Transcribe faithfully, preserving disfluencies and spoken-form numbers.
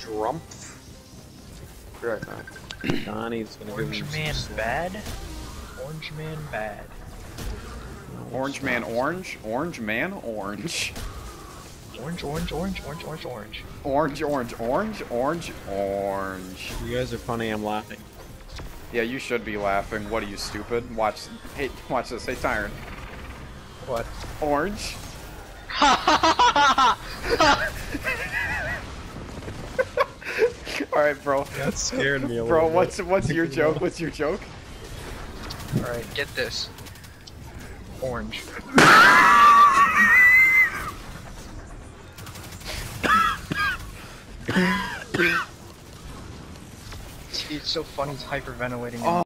Trump. Be right back. Donnie's gonna give Orange him man some bad. Orange man bad. Orange man orange. Orange man orange. Orange, orange, orange, orange, orange, orange. Orange, orange, orange, orange, orange. You guys are funny, I'm laughing. Yeah, you should be laughing. What are you, stupid? Watch, hey, watch this. Hey, Tyron. What? Orange. Alright, bro. That scared me a Bro, little what's bit. what's your joke? What's your joke? Alright, get this. Orange. It's so funny, he's hyperventilating. Oh.